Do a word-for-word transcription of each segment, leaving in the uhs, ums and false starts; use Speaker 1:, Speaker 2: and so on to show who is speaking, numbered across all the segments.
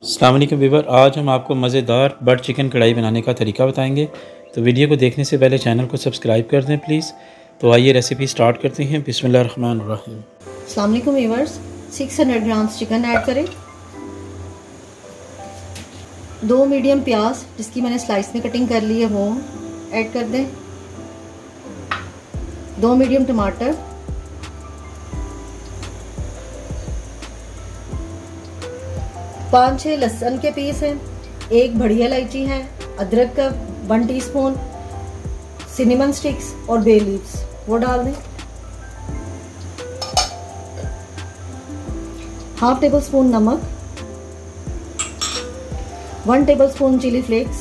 Speaker 1: अस्सलाम वालेकुम व्यूअर, आज हम आपको मज़ेदार बटर चिकन कढ़ाई बनाने का तरीका बताएंगे। तो वीडियो को देखने से पहले चैनल को सब्सक्राइब कर दें प्लीज़। तो आइए रेसिपी स्टार्ट करते हैं। बिस्मिल्लाहिर्रहमानिर्रहीम।
Speaker 2: अस्सलाम वालेकुम व्यूअर्स, छह सौ ग्राम्स चिकन ऐड करें, दो मीडियम प्याज जिसकी मैंने स्लाइस में कटिंग कर ली है वो ऐड कर दें, दो मीडियम टमाटर, पाँच छः लहसुन के पीस हैं, एक बड़ी इलायची है, अदरक का वन टीस्पून, सिनेमन स्टिक्स और बे लीव्स वो डाल दें, हाफ टेबल स्पून नमक, one tablespoon chilli flakes,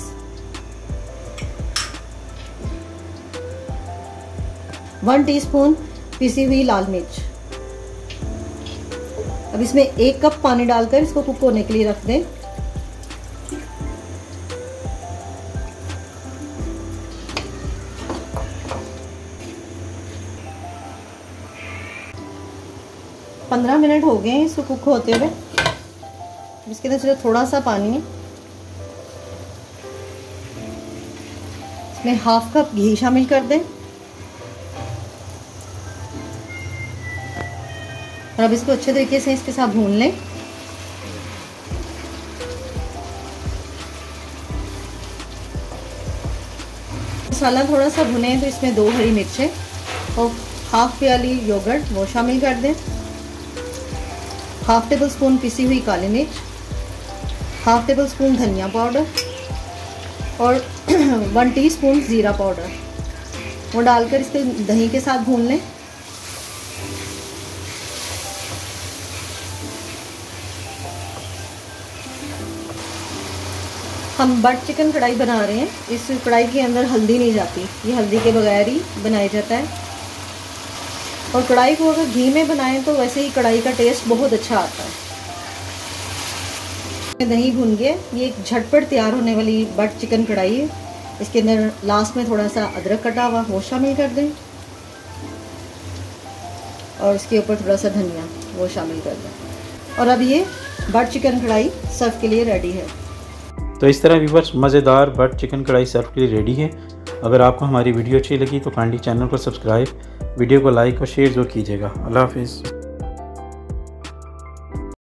Speaker 2: one teaspoon पिसी हुई लाल मिर्च। अब इसमें एक कप पानी डालकर इसको कुक होने के लिए रख दें। पंद्रह मिनट हो गए हैं इसको कुक होते हुए। इसके अंदर सिर्फ थोड़ा सा पानी है, इसमें हाफ कप घी शामिल कर दें और अब इसको अच्छे तरीके से इसके साथ भून लें। मसाला थोड़ा सा भुने तो इसमें दो हरी मिर्चें और हाफ प्याली योगर्ट वो शामिल कर दें, हाफ टेबल स्पून पिसी हुई काली मिर्च, हाफ टेबल स्पून धनिया पाउडर और वन टीस्पून ज़ीरा पाउडर वो डालकर इसके दही के साथ भून लें। हम बटर चिकन कढ़ाई बना रहे हैं, इस कढ़ाई के अंदर हल्दी नहीं जाती, ये हल्दी के बगैर ही बनाया जाता है। और कढ़ाई को अगर घी में बनाएं तो वैसे ही कढ़ाई का टेस्ट बहुत अच्छा आता है। दही भून गया, ये एक झटपट तैयार होने वाली बटर चिकन कढ़ाई है। इसके अंदर लास्ट में थोड़ा सा अदरक कटा हुआ वो शामिल कर दें और इसके ऊपर थोड़ा सा धनिया वो शामिल कर दें और अब ये बटर चिकन कढ़ाई सर्व के लिए रेडी है।
Speaker 1: तो इस तरह व्यूअर्स मज़ेदार बटर चिकन कढ़ाई सर्व के लिए रेडी है। अगर आपको हमारी वीडियो अच्छी लगी तो काइंडली चैनल को सब्सक्राइब, वीडियो को लाइक और शेयर ज़रूर कीजिएगा। अल्लाह हाफिज़।